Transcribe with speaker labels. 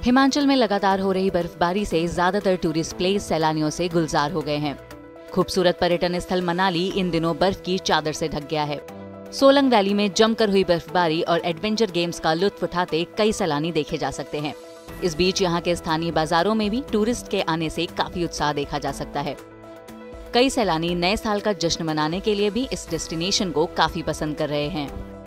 Speaker 1: हिमाचल में लगातार हो रही बर्फबारी से ज्यादातर टूरिस्ट प्लेस सैलानियों से गुलजार हो गए हैं। खूबसूरत पर्यटन स्थल मनाली इन दिनों बर्फ की चादर से ढक गया है। सोलंग वैली में जमकर हुई बर्फबारी और एडवेंचर गेम्स का लुत्फ उठाते कई सैलानी देखे जा सकते हैं। इस बीच यहाँ के स्थानीय बाजारों में भी टूरिस्ट के आने से काफी उत्साह देखा जा सकता है। कई सैलानी नए साल का जश्न मनाने के लिए भी इस डेस्टिनेशन को काफी पसंद कर रहे हैं।